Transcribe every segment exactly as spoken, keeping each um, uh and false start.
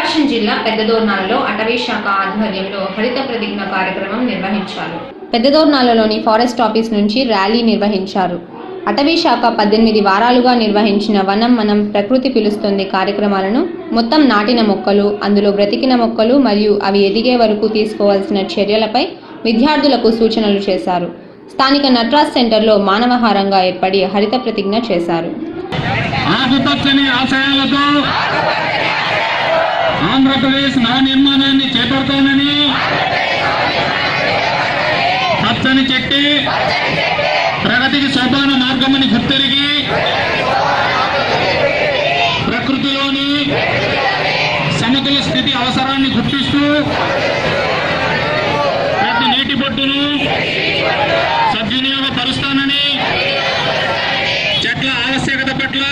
ప్రకాశం జిల్లా పెద్దదోర్నాలలో అటవీ శాఖ ఆధ్వర్యంలో హరిత ప్రతిజ్ఞ కార్యక్రమం నిర్వహించారు. పెద్దదోర్నాలలోని ఫారెస్ట్ ఆఫీస్ నుంచి ర్యాలీ నిర్వహించారు. అటవీ శాఖ పద్దెనిమిది వారాలుగా నిర్వహించిన వనం మనం ప్రకృతి పిలుస్తుంది కార్యక్రమాలను, మొత్తం నాటిన మొక్కలు, అందులో బ్రతికిన మొక్కలు మరియు అవి ఎదిగే వరకు తీసుకోవాల్సిన చర్యలపై విద్యార్థులకు సూచనలు చేశారు. స్థానిక నట్రాజ్ సెంటర్లో మానవహారంగా ఏర్పడి హరిత ప్రతిజ్ఞ చేశారు. ఆంధ్రప్రదేశ్ నవ నిర్మాణాన్ని చేపడతానని పచ్చని చెట్టి ప్రగతికి సోపాన మార్గమని గుర్తెరిగి ప్రకృతిలోని సమతుల స్థితి అవసరాన్ని గుర్తిస్తూ ప్రతి నీటి బొట్టును సద్వినియోగపరుస్తానని, చెట్ల ఆవశ్యకత పట్ల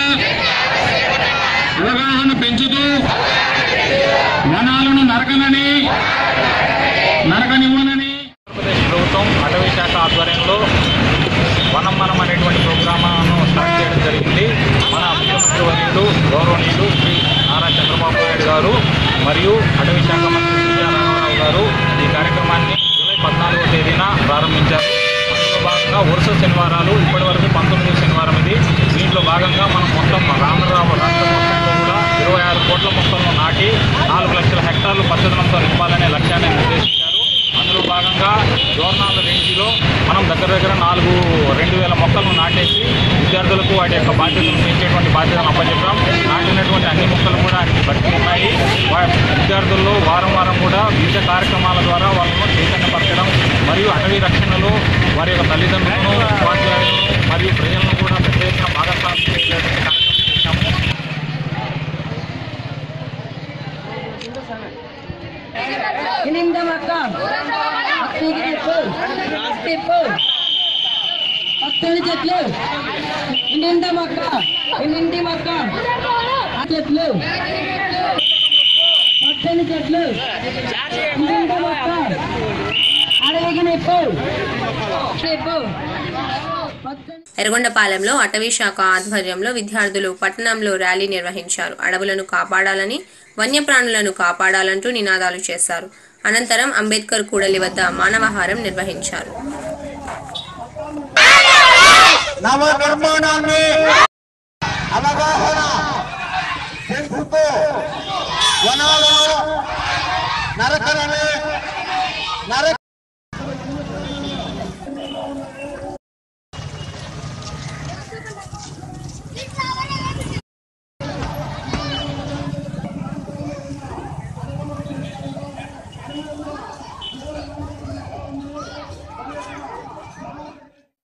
అవగాహన పెంచుతూ వనాలను నరకనని నరకనివ్వనని ఆంధ్రప్రదేశ్ ప్రభుత్వం అటవీ శాఖ ఆధ్వర్యంలో వనం మనం అనేటువంటి ప్రోగ్రామ్ను స్టార్ట్ చేయడం జరిగింది. మన ముఖ్యమంత్రి వర్యులు గౌరవనీయులు శ్రీ నారా చంద్రబాబు నాయుడు గారు మరియు అటవీ శాఖ మంత్రి రామారావు గారు ఈ కార్యక్రమాన్ని జూలై పద్నాలుగో తేదీన ప్రారంభించారు. అందులో భాగంగా వరుస శనివారాలు ఇప్పటి వరకు పంతొమ్మిది శనివారం ఇది. దీంట్లో భాగంగా మనం మొత్తం రామరావు రాష్ట్ర మొత్తంలో కూడా ఇరవై ఆరు కోట్ల మొక్కలను నాటి నాలుగు లక్షల హెక్టార్లు పచ్చదనంతో నింపాలనే లక్ష్యాన్ని నిర్దేశించారు. అందులో భాగంగా దోర్నాల రేంజ్లో మనం దగ్గర దగ్గర నాలుగు రెండు వేల మొక్కలను నాటేసి విద్యార్థులకు వాటి యొక్క బాధ్యతను పెంచేటువంటి బాధ్యతను అప్పచెప్పాం. నాటినటువంటి అన్ని మొక్కలు కూడా అన్ని బతికి ఉన్నాయి. విద్యార్థుల్లో వారం వారం కూడా వివిధ కార్యక్రమాల ద్వారా వాళ్ళను చైతన్యపరచడం మరియు అటవీ రక్షణలో వారి యొక్క తల్లిదండ్రులను, ఉపాధ్యాయులను మరియు ప్రజలను కూడా పెద్ద ఎత్తున భాగస్వామ్యం చేసేటువంటి కార్యక్రమం చేశాము. పచ్చని చెట్లు, ఇంటి మొక్క, ఇంటి మొక్క, చెట్లు, పచ్చని చెట్లు, ఇంటి మొక్క, అడవికి నిప్పు, ఎర్రగొండపాలెంలో అటవీ శాఖ ఆధ్వర్యంలో విద్యార్థులు పట్టణంలో ర్యాలీ నిర్వహించారు. అడవులను కాపాడాలని, వన్యప్రాణులను కాపాడాలంటూ నినాదాలు చేశారు. అనంతరం అంబేద్కర్ కూడలి వద్ద మానవహారం నిర్వహించారు. నవ నిర్మాణాన్ని అవగాహన పెంచుతూ వనాలను నరకనని నరక